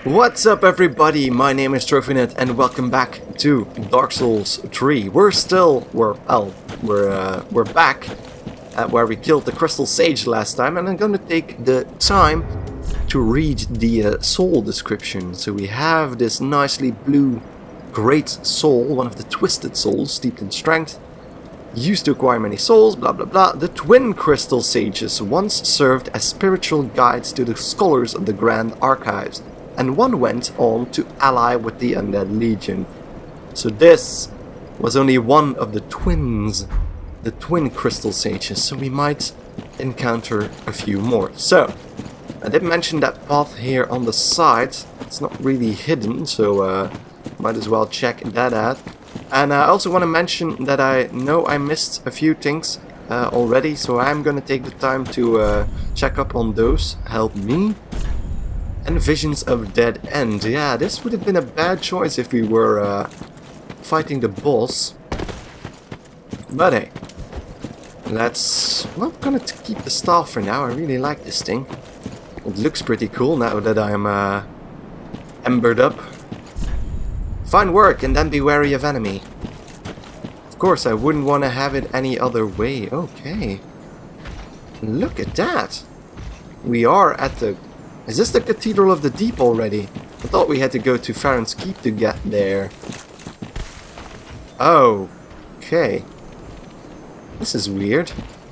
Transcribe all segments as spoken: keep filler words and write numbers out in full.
What's up everybody, my name is TrophyNet and welcome back to Dark Souls three. We're still, we're, oh, we're, uh, we're back at where we killed the Crystal Sage last time, and I'm gonna take the time to read the uh, soul description. So we have this nicely blue great soul, one of the twisted souls, steeped in strength, used to acquire many souls, blah blah blah. The twin Crystal Sages once served as spiritual guides to the scholars of the Grand Archives, and one went on to ally with the Undead Legion. So this was only one of the twins, the twin Crystal Sages, so we might encounter a few more. So, I did mention that path here on the side. It's not really hidden, so uh, might as well check that out. And I also want to mention that I know I missed a few things uh, already, so I'm gonna take the time to uh, check up on those. Help me. And Visions of Dead End. Yeah, this would have been a bad choice if we were uh, fighting the boss. But hey, let's... well, I'm gonna keep the staff for now. I really like this thing. It looks pretty cool now that I'm uh, embered up. Find work and then be wary of enemy. Of course, I wouldn't want to have it any other way. Okay. Look at that. We are at the... is this the Cathedral of the Deep already? I thought we had to go to Farron's Keep to get there. Oh. Okay. This is weird.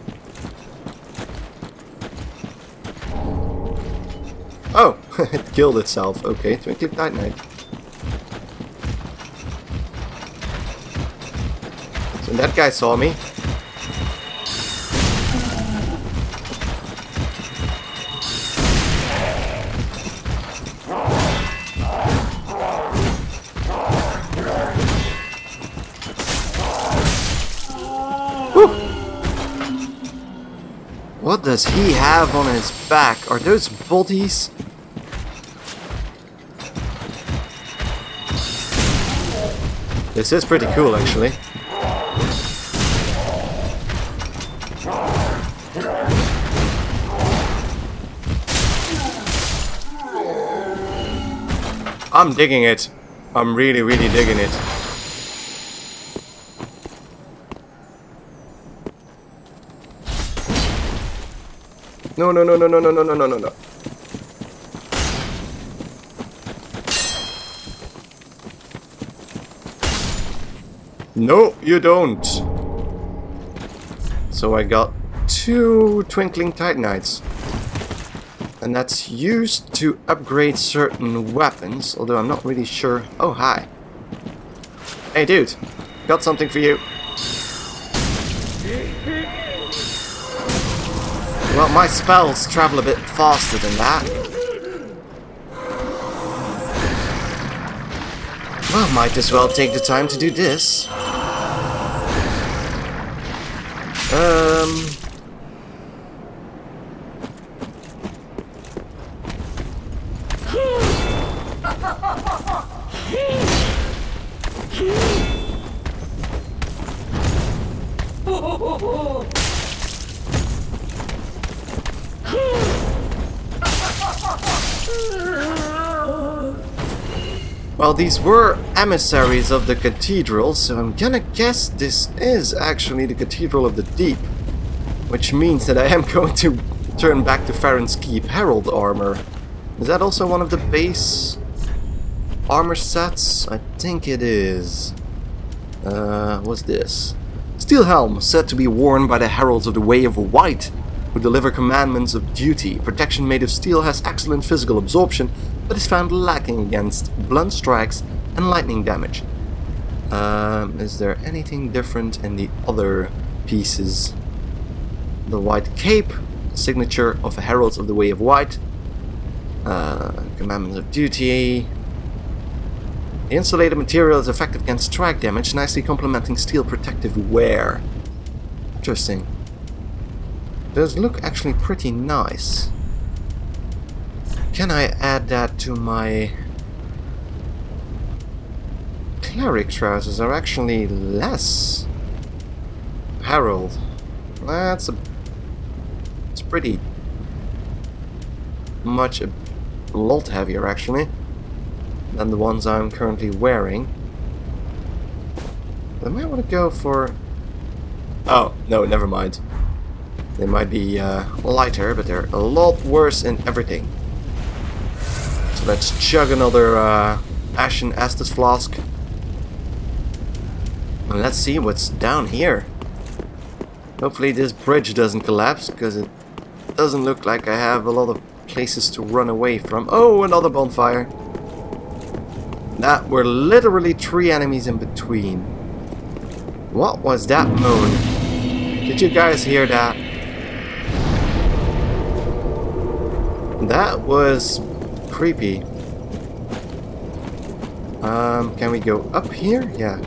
Oh, it killed itself. Okay, Twinkling Titanite. So that guy saw me. Whew. What does he have on his back? Are those bodies? This is pretty cool, actually. I'm digging it. I'm really, really digging it. No, no, no, no, no, no, no, no, no, no, no. No, you don't. So I got two Twinkling Titanites. And that's used to upgrade certain weapons, although I'm not really sure. Oh, hi. Hey, dude. Got something for you. Well, my spells travel a bit faster than that. Well, might as well take the time to do this. Um... Well, these were emissaries of the cathedral, so I'm gonna guess this is actually the Cathedral of the Deep. Which means that I am going to turn back to Farron's Keep Herald armor. Is that also one of the base armor sets? I think it is. Uh, what's this? Steel helm, said to be worn by the heralds of the Way of White, who deliver commandments of duty. Protection made of steel has excellent physical absorption, but is found lacking against blunt strikes and lightning damage. Um, is there anything different in the other pieces? The white cape, signature of the heralds of the Way of White. Uh, commandments of duty. The insulated material is effective against strike damage, nicely complementing steel protective wear. Interesting. Does look actually pretty nice. Can I add that to my... cleric trousers are actually less. Herald. That's a... it's pretty much a lot heavier actually. than the ones I'm currently wearing. I might want to go for... Oh, no, never mind. They might be uh, lighter, but they're a lot worse in everything. So let's chug another uh, Ashen Estus flask. And let's see what's down here. Hopefully this bridge doesn't collapse, because it doesn't look like I have a lot of places to run away from. Oh, another bonfire. That were literally three enemies in between. What was that moan? Did you guys hear that? That was creepy. Um, can we go up here? Yeah.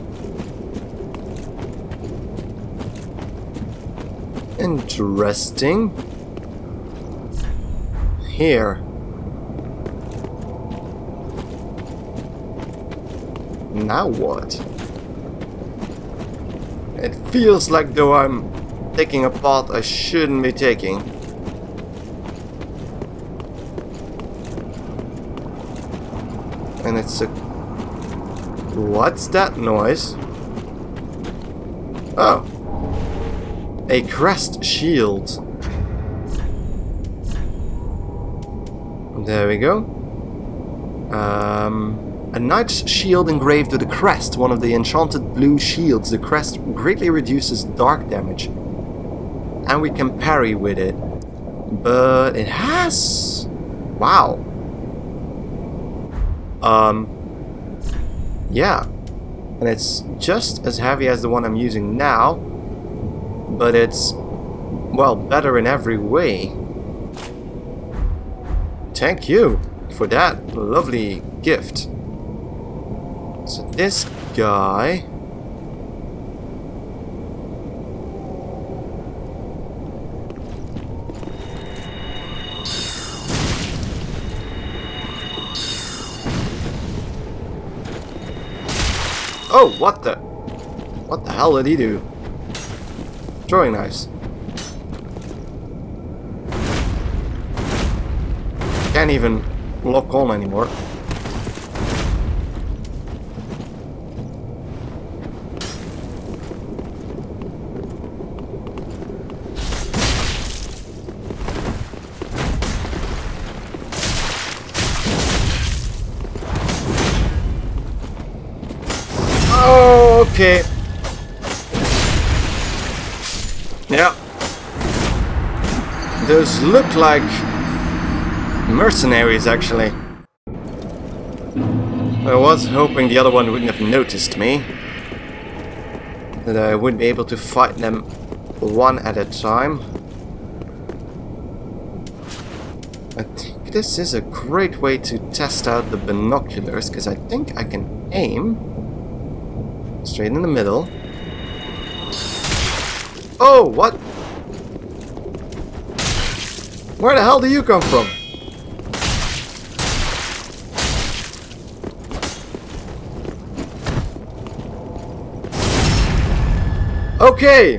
Interesting. Here. Now what? It feels like though I'm taking a path I shouldn't be taking. And it's a... What's that noise? Oh. A crest shield. There we go. Um... A knight's shield engraved with a crest, one of the enchanted blue shields. The crest greatly reduces dark damage. And we can parry with it. But it has... Wow. Um... Yeah. And it's just as heavy as the one I'm using now. But it's... well, better in every way. Thank you for that lovely gift. So this guy... Oh, what the... What the hell did he do? Throwing knives. Can't even lock on anymore. Okay. Yeah. Those look like mercenaries, actually. I was hoping the other one wouldn't have noticed me. That I wouldn't be able to fight them one at a time. I think this is a great way to test out the binoculars, because I think I can aim straight in the middle. Oh, what? Where the hell do you come from? Okay.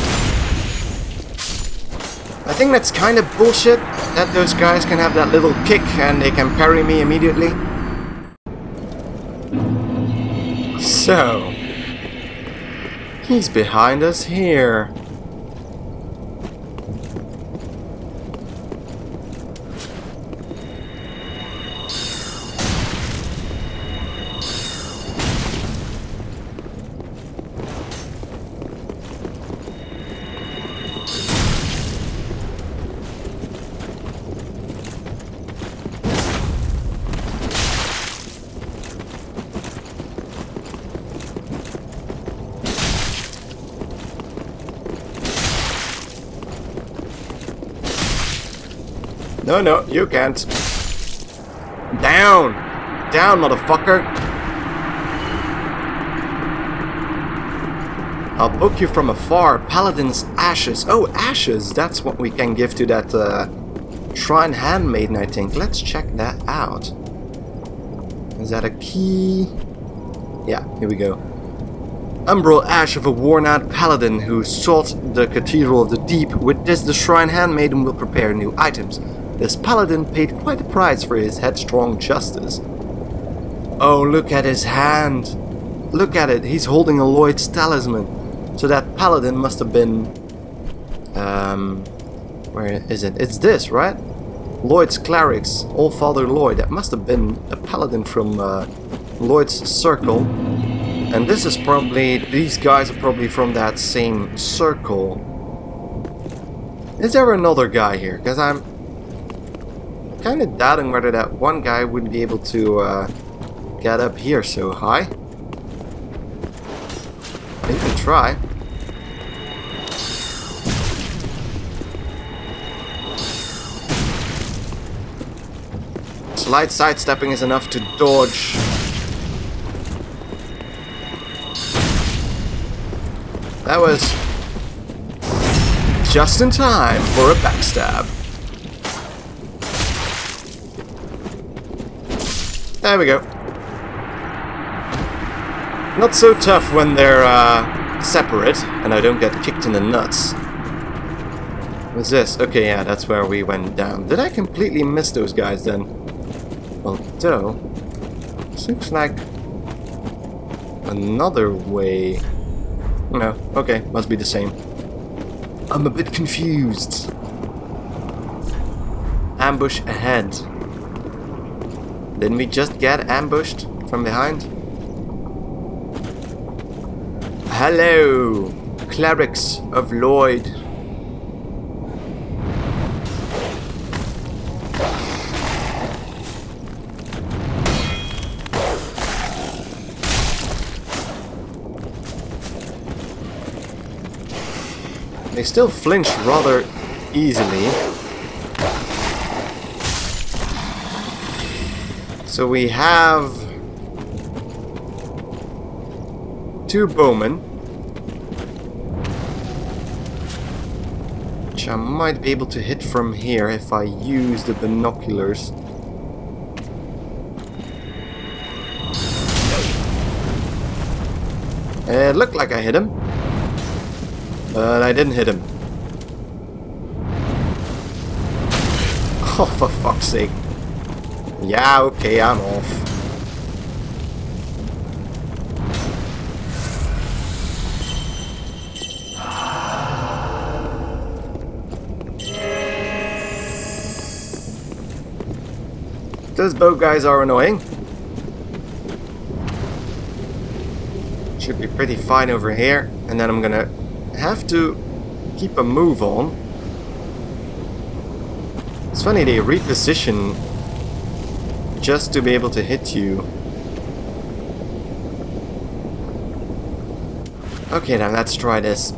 I think that's kind of bullshit that those guys can have that little kick and they can parry me immediately. So... he's behind us here. No, no, you can't. Down! Down, motherfucker! I'll book you from afar. Paladin's ashes. Oh, ashes! That's what we can give to that uh, Shrine Handmaiden, I think. Let's check that out. Is that a key? Yeah, here we go. Umbral ash of a worn-out paladin who sought the Cathedral of the Deep. With this, the Shrine Handmaiden will prepare new items. This paladin paid quite a price for his headstrong justice. Oh, look at his hand. Look at it. He's holding a Lloyd's talisman. So that paladin must have been... Um, where is it? It's this, right? Lloyd's Clerics. Allfather Lloyd. That must have been a paladin from uh, Lloyd's circle. And this is probably... These guys are probably from that same circle. Is there another guy here? Because I'm kind of doubting whether that one guy would be able to uh, get up here so high. You can try. Slight sidestepping is enough to dodge. That was just in time for a backstab. There we go. Not so tough when they're uh, separate and I don't get kicked in the nuts. What's this? Okay, yeah, that's where we went down. Did I completely miss those guys then? Although, this looks like another way. No, okay, must be the same. I'm a bit confused. Ambush ahead. Didn't we just get ambushed from behind? Hello, Clerics of Lloyd. They still flinch rather easily. So we have two bowmen, which I might be able to hit from here if I use the binoculars. It looked like I hit him. But I didn't hit him. Oh, for fuck's sake. Yeah, okay, I'm off. Those bow guys are annoying. Should be pretty fine over here. And then I'm gonna have to keep a move on. It's funny, they reposition just to be able to hit you. Okay, then let's try this.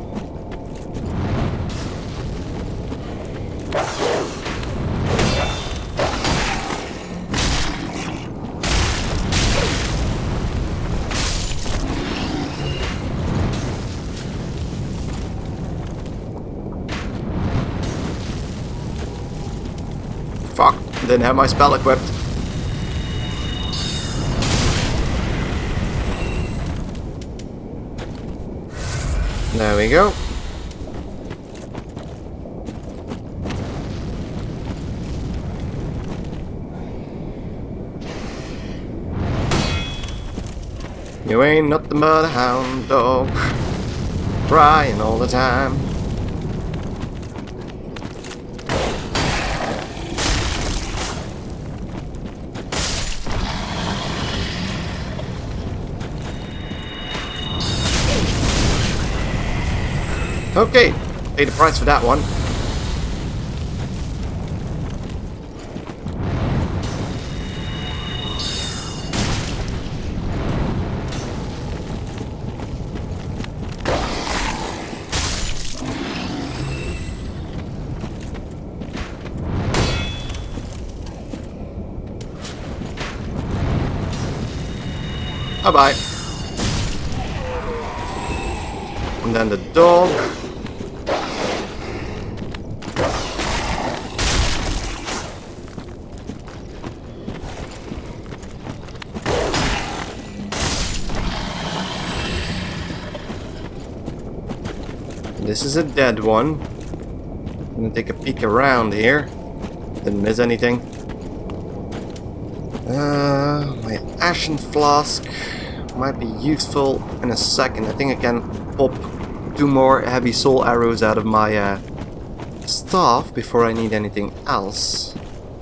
Fuck, didn't have my spell equipped. There we go. You ain't nothing but a hound dog, crying all the time. Okay, pay the price for that one. Bye-bye. And then the dog. This is a dead one. I'm gonna take a peek around here. Didn't miss anything. Uh, my Ashen Flask might be useful in a second. I think I can pop two more heavy soul arrows out of my uh, staff before I need anything else.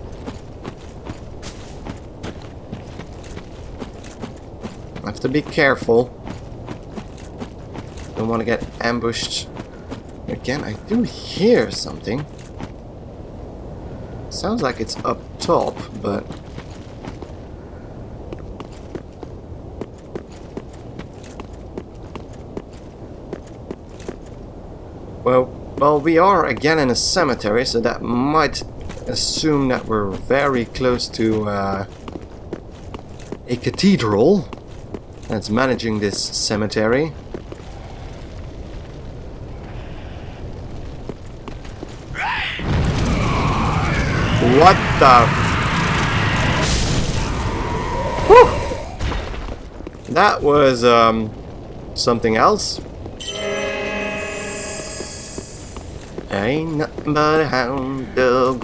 I have to be careful. Don't want to get ambushed. Again, I do hear something. Sounds like it's up top, but... Well, well, we are again in a cemetery, so that might assume that we're very close to uh, a cathedral that's managing this cemetery. What the? Whew! That was um, something else. Ain't nothing but a hound dog.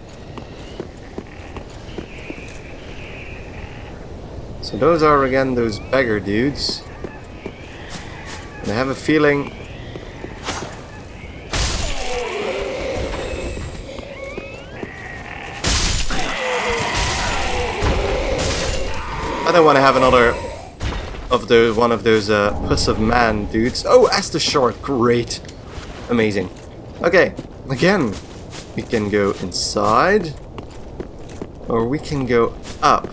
So those are again those beggar dudes. And I have a feeling I don't want to have another of those one of those uh, Puss of Man dudes. Oh, Astor Shard, great, amazing. Okay, again, we can go inside, or we can go up.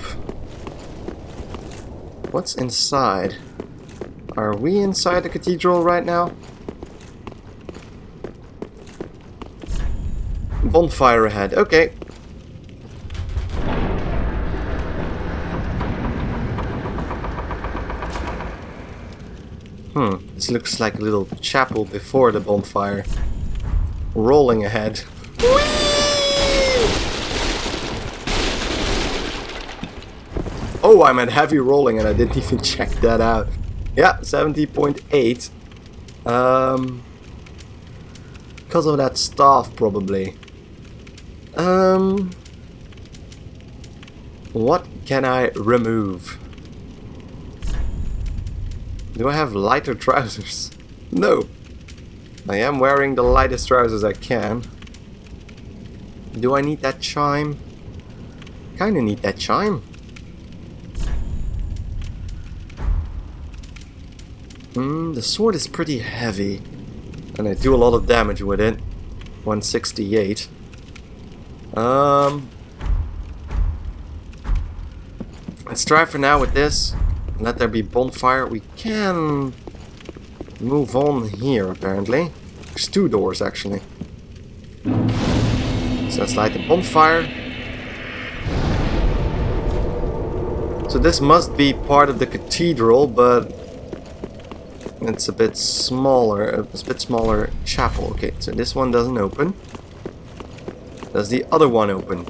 What's inside? Are we inside the cathedral right now? Bonfire ahead, okay. Hmm, this looks like a little chapel before the bonfire. Rolling ahead. Oh, I'm at heavy rolling and I didn't even check that out. Yeah, seventy point eight. Um, because of that staff, probably. Um, what can I remove? Do I have lighter trousers? No. I am wearing the lightest trousers I can. Do I need that chime? Kinda need that chime. Hmm, the sword is pretty heavy. And I do a lot of damage with it. one sixty-eight. Um, let's try for now with this. Let there be bonfire. We can move on here, apparently. There's two doors, actually. So let's light the bonfire. So this must be part of the cathedral, but it's a bit smaller. It's a bit smaller chapel. Okay, so this one doesn't open. Does the other one open?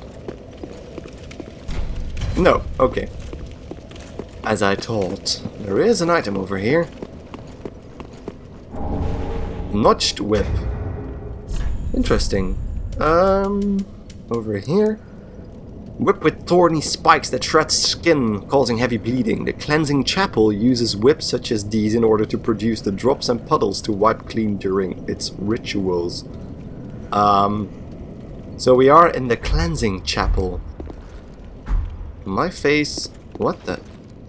No. Okay. As I thought. There is an item over here. Notched whip. Interesting. Um, over here. Whip with thorny spikes that shreds skin, causing heavy bleeding. The cleansing chapel uses whips such as these in order to produce the drops and puddles to wipe clean during its rituals. Um, so we are in the cleansing chapel. My face... What the...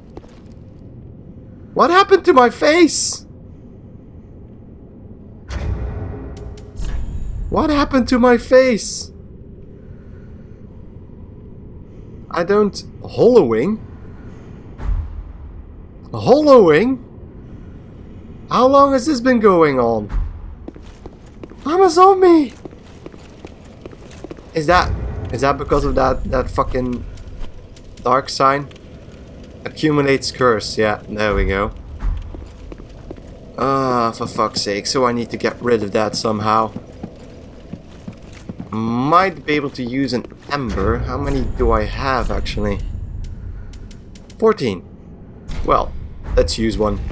What happened to my face? What happened to my face? I don't... Hollowing? Hollowing? How long has this been going on? I'm a zombie! Is that... Is that because of that, that fucking... dark sign? Accumulates curse, yeah, there we go. Ah, for fuck's sake, so I need to get rid of that somehow. Might be able to use an ember. How many do I have, actually? fourteen. Well, let's use one.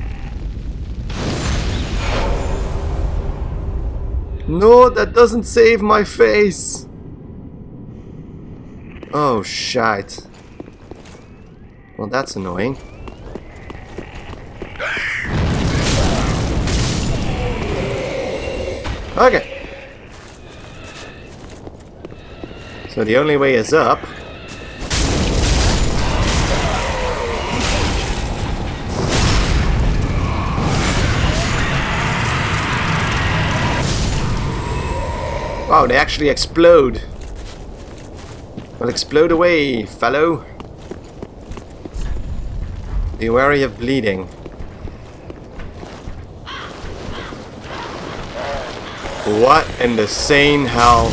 No, that doesn't save my face! Oh, shite. Well, that's annoying. Okay. So the only way is up. Wow, they actually explode. Well, explode away, fellow. Be wary of bleeding. What in the sane hell?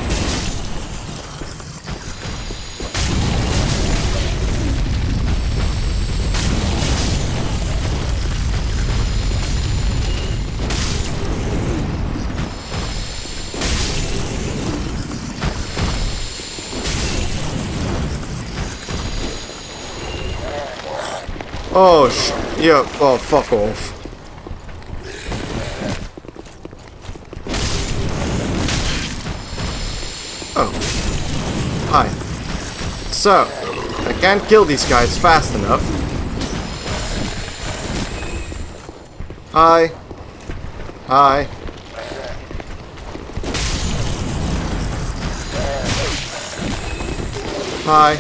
Oh, sh yeah, oh, fuck off. Oh. Hi. So, I can't kill these guys fast enough. Hi. Hi. Hi.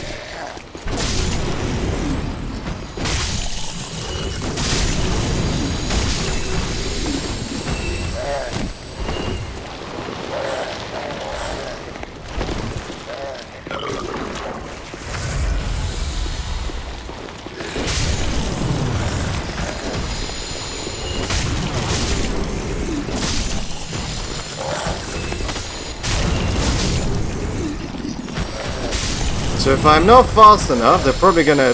So if I'm not fast enough, they're probably gonna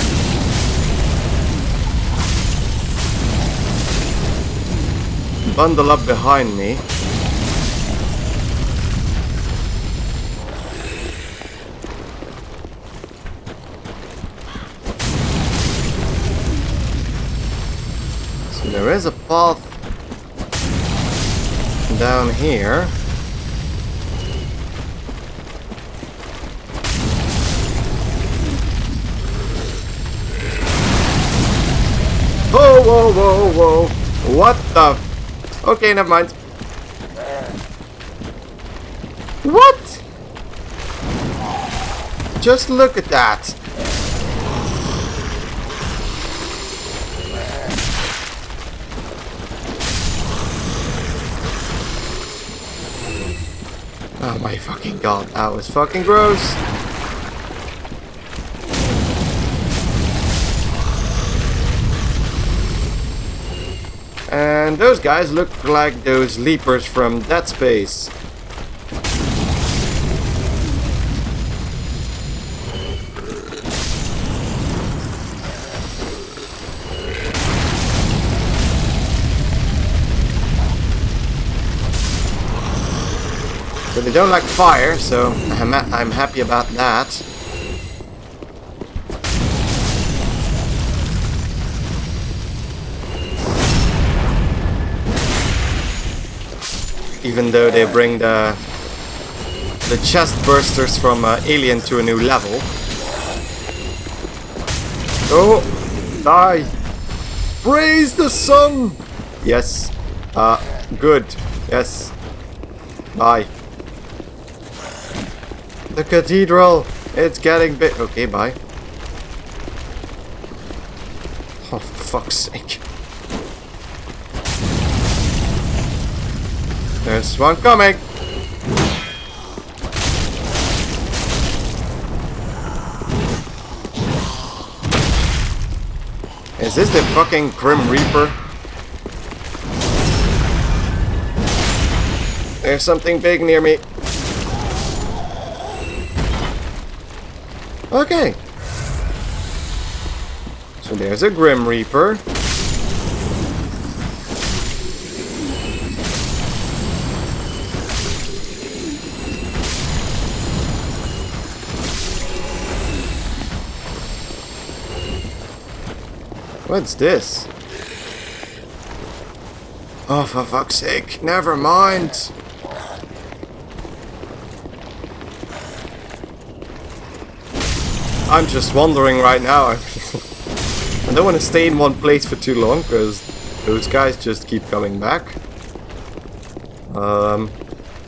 bundle up behind me. So there is a path down here. Whoa, whoa, whoa, whoa. What the? Okay, never mind. What? Just look at that. Oh my fucking god, that was fucking gross. And those guys look like those leapers from Dead Space. So they don't like fire, so I'm, I'm happy about that. Even though they bring the the chest bursters from uh, Alien to a new level. Oh, die! Praise the sun! Yes. Uh, good. Yes. Bye. The cathedral! It's getting big. Okay, bye. Oh, for fuck's sake. There's one coming! Is this the fucking Grim Reaper? There's something big near me. Okay. So there's a Grim Reaper. What's this? Oh, for fuck's sake, never mind. I'm just wandering right now. I don't want to stay in one place for too long because those guys just keep coming back. Um,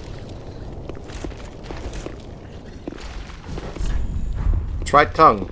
try tongue.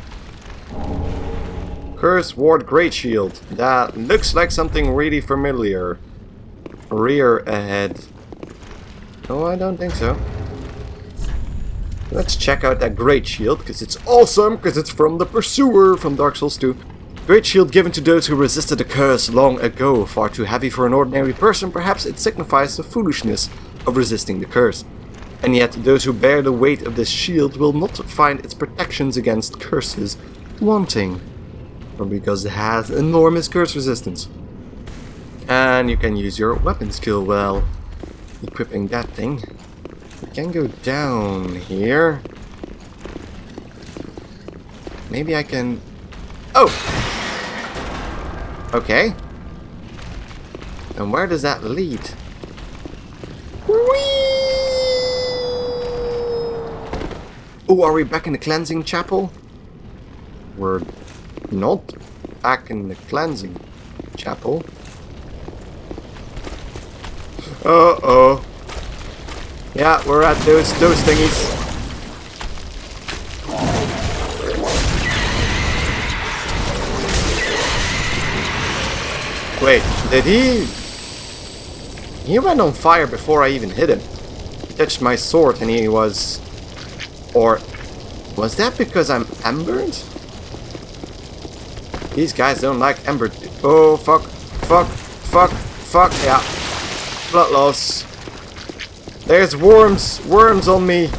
Curse Ward Great Shield. That looks like something really familiar. Rear ahead. No, I don't think so. Let's check out that Great Shield, because it's awesome, because it's from the Pursuer from Dark Souls two. Great Shield given to those who resisted the curse long ago. Far too heavy for an ordinary person, perhaps it signifies the foolishness of resisting the curse. And yet, those who bear the weight of this shield will not find its protections against curses wanting. Or because it has enormous curse resistance. And you can use your weapon skill while equipping that thing. You can go down here. Maybe I can... Oh! Okay. And where does that lead? Whee! Oh, are we back in the cleansing chapel? We're not back in the cleansing chapel. Uh-oh. Yeah, we're at those those thingies. Wait, did he... He went on fire before I even hit him. He touched my sword and he was... Or... Was that because I'm embered? These guys don't like embered... Oh, fuck. Fuck. Fuck. Fuck. Yeah. Blood loss. There's worms. Worms on me.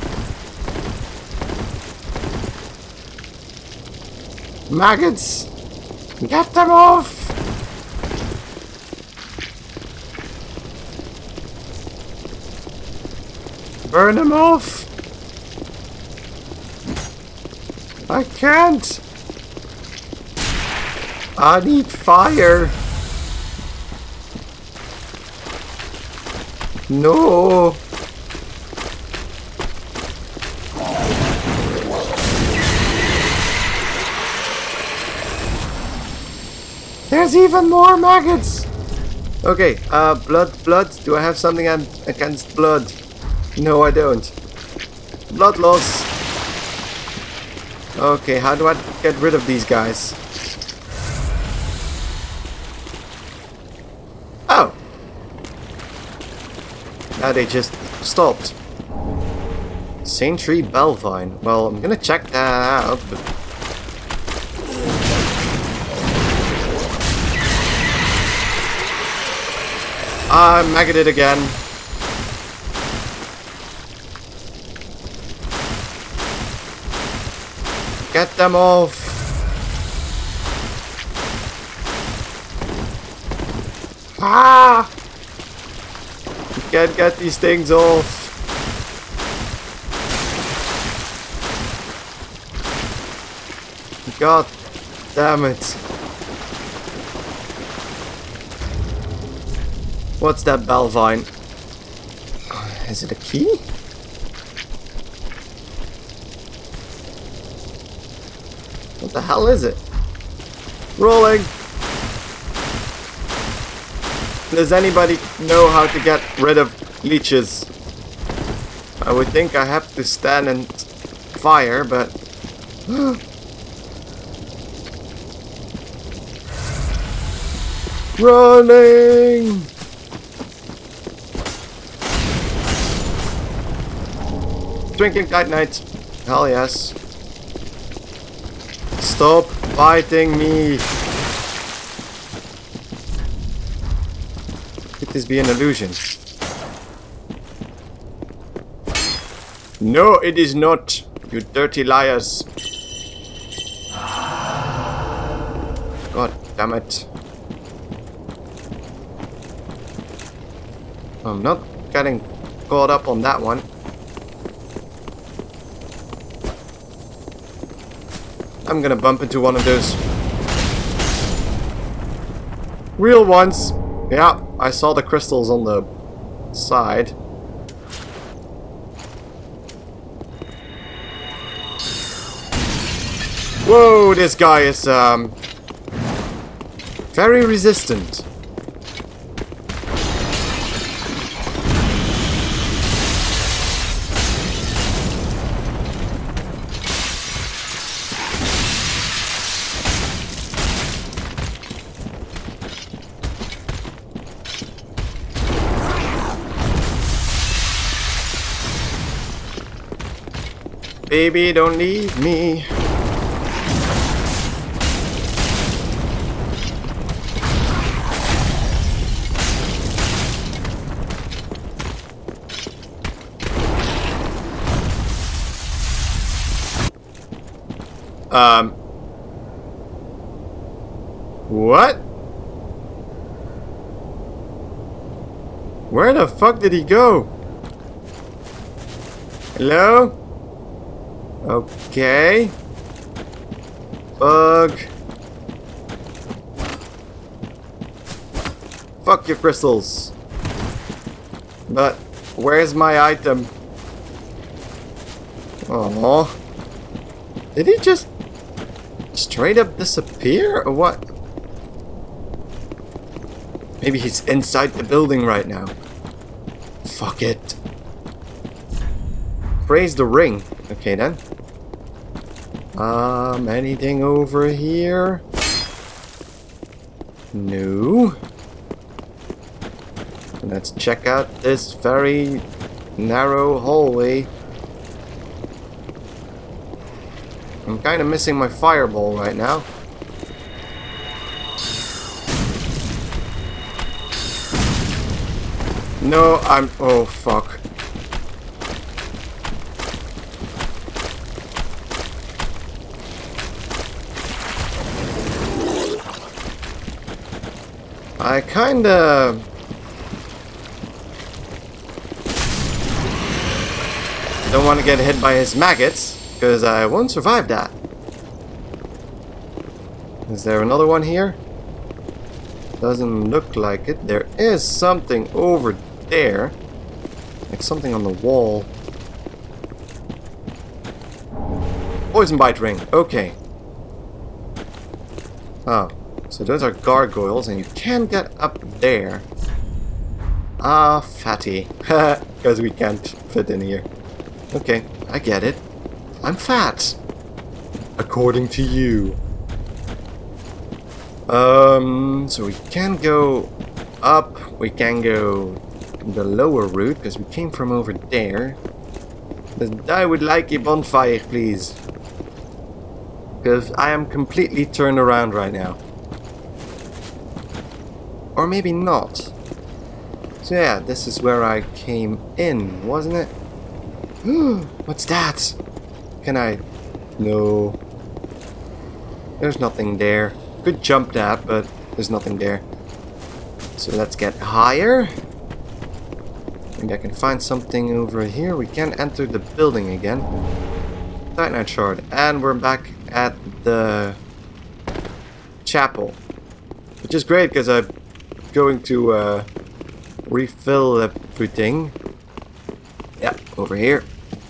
Maggots. Get them off. Burn them off. I can't. I need fire. No. There's even more maggots. Okay, uh, blood, blood. Do I have something against blood? No, I don't. Blood loss. Okay, how do I get rid of these guys? Oh! Now they just stopped. Saintry Belvine. Well, I'm gonna check that out. But I'm maggoted again. Get them off. Ah! You can't get these things off. God damn it. What's that Belvine? Is it a key? What the hell is it? Rolling! Does anybody know how to get rid of leeches? I would think I have to stand and fire, but... Running! Drinking Titanite. Hell yes. Stop biting me. Could this be an illusion? No, it is not. You dirty liars. God damn it. I'm not getting caught up on that one. I'm gonna bump into one of those real ones. Yeah, I saw the crystals on the side. Whoa, this guy is um very resistant. Baby, don't leave me. Um. What? Where the fuck did he go? Hello? Okay. Bug. Fuck your crystals. But where's my item? Oh. Did he just straight up disappear or what? Maybe he's inside the building right now. Fuck it. Praise the ring. Okay then. Um, anything over here? No. Let's check out this very narrow hallway. I'm kind of missing my fireball right now. No, I'm... Oh, fuck. I kinda... don't want to get hit by his maggots, because I won't survive that. Is there another one here? Doesn't look like it. There is something over there. Like something on the wall. Poison bite ring. Okay. Oh. So those are gargoyles, and you can get up there. Ah, fatty. Because we can't fit in here. Okay, I get it. I'm fat. According to you. Um, so we can go up. We can go the lower route, because we came from over there. But I would like a bonfire, please. Because I am completely turned around right now. Or maybe not. So yeah, this is where I came in, wasn't it? What's that? Can I... No. There's nothing there. Could jump that, but there's nothing there. So let's get higher. Maybe I can find something over here. We can enter the building again. Titanite shard. And we're back at the chapel. Which is great, because I'm going to uh, refill everything. Yeah, over here.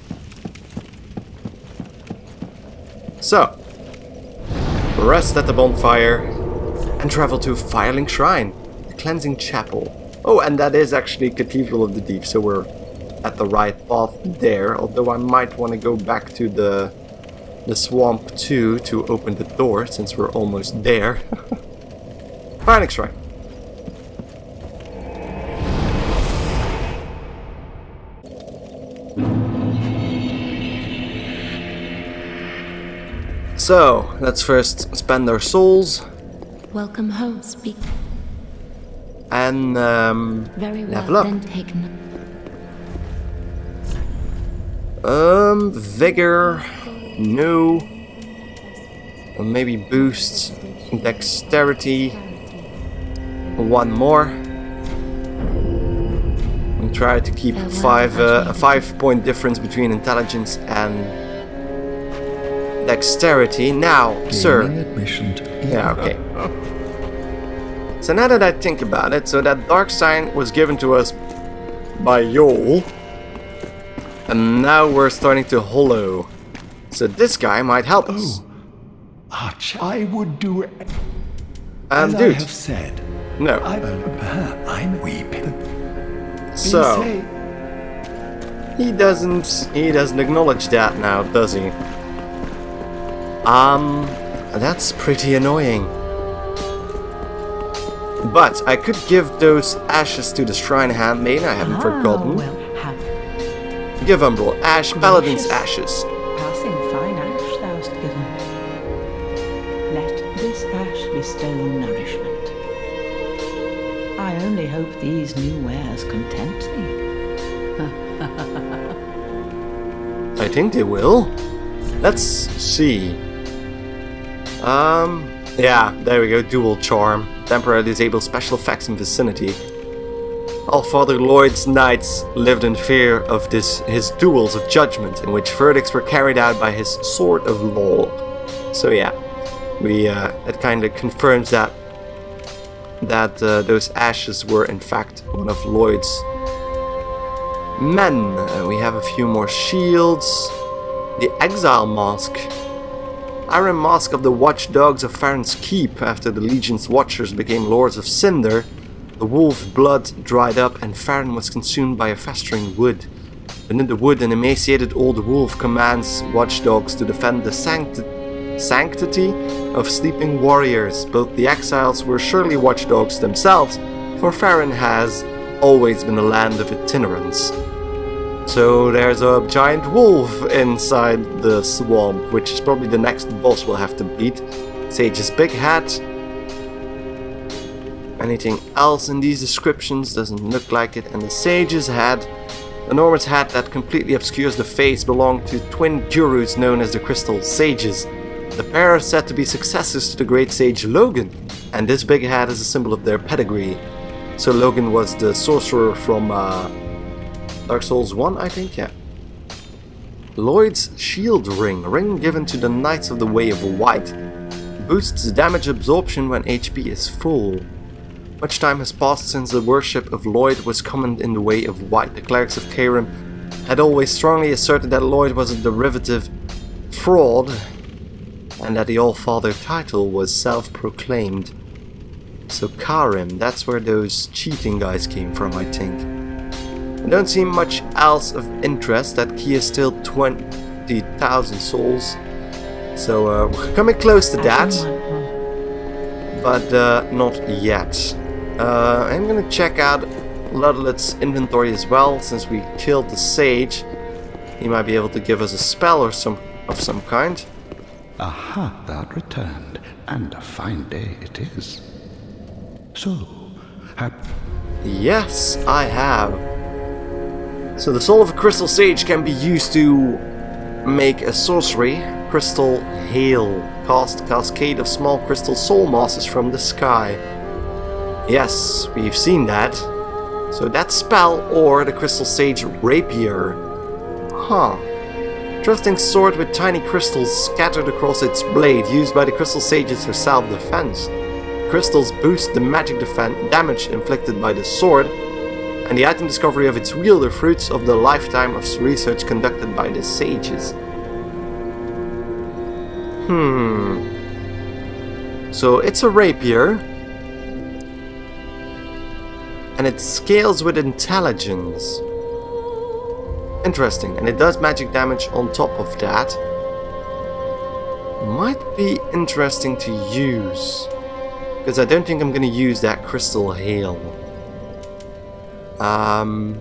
So, rest at the bonfire and travel to Firelink Shrine, the cleansing chapel. Oh, and that is actually Cathedral of the Deep, so we're at the right path there. Although I might want to go back to the the swamp too to open the door, since we're almost there. Firelink Shrine. So, let's first spend our souls. Welcome home, speak. And um, Very well, level up. then take no Um, vigor, no. Or maybe boost dexterity. One more. And try to keep five uh, a five point difference between intelligence and dexterity. Now, sir. Yeah, okay. So now that I think about it, so that dark sign was given to us by Yol. And now we're starting to hollow. So this guy might help us. Oh, Arch, I would do it. Um, As dude. I have said. No. I, uh, I'm weeping. So Say, he doesn't he doesn't acknowledge that now, does he? Um that's pretty annoying. But I could give those ashes to the Shrine Handmaiden, I haven't Ah, forgotten. well, have Give Umbral ash, Paladin's ashes. passing fine ash thou'st given. Let this ash bestow nourishment. I only hope these new wares content thee. I think they will. Let's see. Um, yeah, there we go, dual charm. Temporarily disable special effects in vicinity. All Father Lloyd's knights lived in fear of this his duels of judgment, in which verdicts were carried out by his sword of law. So yeah, we uh, it kind of confirms that that uh, those ashes were in fact one of Lloyd's men. Uh, we have a few more shields. The Exile Mask. Iron Mask of the Watchdogs of Farron's Keep. After the Legion's Watchers became Lords of Cinder, the wolf blood dried up and Farron was consumed by a festering wood. Within the wood, an emaciated old wolf commands watchdogs to defend the sancti sanctity of sleeping warriors. Both the exiles were surely watchdogs themselves, for Farron has always been a land of itinerants. So there's a giant wolf inside the swamp, which is probably the next boss we'll have to beat. Sage's big hat. Anything else in these descriptions? Doesn't look like it. And the Sage's hat, enormous hat that completely obscures the face, belonged to twin Gurus known as the Crystal Sages. The pair are said to be successors to the great sage Logan, and this big hat is a symbol of their pedigree. So Logan was the sorcerer from uh, Dark Souls one, I think, yeah. Lloyd's Shield Ring, ring given to the Knights of the Way of White. Boosts damage absorption when H P is full. Much time has passed since the worship of Lloyd was common in the Way of White. The clerics of Kharim had always strongly asserted that Lloyd was a derivative fraud, and that the All-Father title was self-proclaimed. So Kharim, that's where those cheating guys came from, I think. I don't see much else of interest. That key is still twenty thousand souls. So uh, we're coming close to that. But uh, not yet. Uh, I'm gonna check out Ludlet's inventory as well, since we killed the sage. He might be able to give us a spell or some of some kind. aha, thou'rt returned, and a fine day it is. So, hap Yes, I have. So the soul of a crystal sage can be used to make a sorcery. Crystal Hail. Cast a cascade of small crystal soul masses from the sky. Yes, we've seen that. So that spell, or the crystal sage rapier. Huh. Trusting sword with tiny crystals scattered across its blade, used by the crystal sages for self-defense. Crystals boost the magic damage inflicted by the sword, and the item discovery of its wielder fruits of the lifetime of research conducted by the sages. Hmm. So it's a rapier, and it scales with intelligence. Interesting, and it does magic damage on top of that. Might be interesting to use, because I don't think I'm going to use that crystal hail. Um,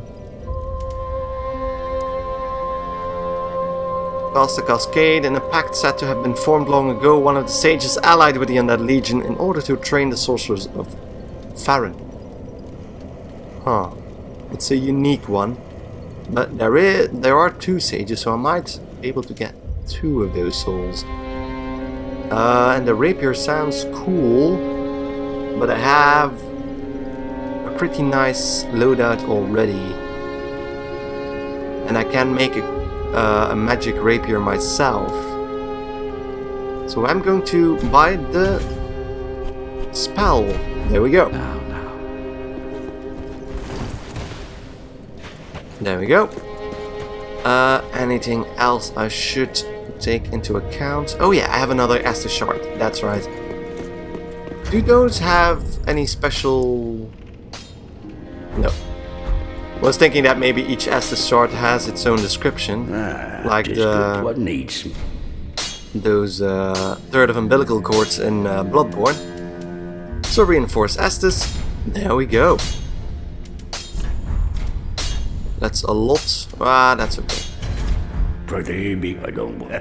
cast a cascade in a pact said to have been formed long ago. One of the sages allied with the Undead Legion in order to train the sorcerers of Farron. Huh. It's a unique one. But there is there are two sages, so I might be able to get two of those souls. Uh, and the rapier sounds cool, but I have a pretty nice loadout already, and I can make a, uh, a magic rapier myself. So I'm going to buy the spell. There we go. now, now. There we go. Uh, anything else I should take into account. Oh yeah, I have another Estus shard. That's right. Do those have any special... No. Was thinking that maybe each Estus shard has its own description. Ah, like just the... what needs. Those uh, third of umbilical cords in uh, Bloodborne. So reinforce Estus. There we go. That's a lot. Ah, that's okay. Pretty big, I don't want.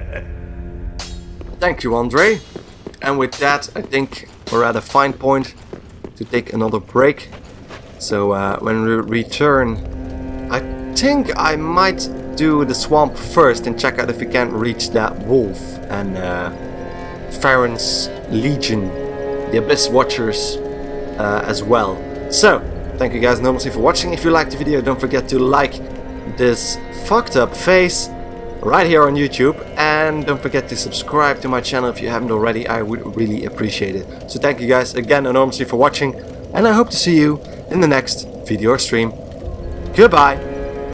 Thank you, Andre. And with that, I think we're at a fine point to take another break. So uh, when we return, I think I might do the swamp first and check out if we can't reach that wolf and uh, Farron's Legion, the Abyss Watchers uh, as well. So, thank you guys enormously for watching. If you liked the video, don't forget to like this fucked up face right here on YouTube, and don't forget to subscribe to my channel if you haven't already. I would really appreciate it. So thank you guys again enormously for watching, and I hope to see you in the next video or stream. Goodbye!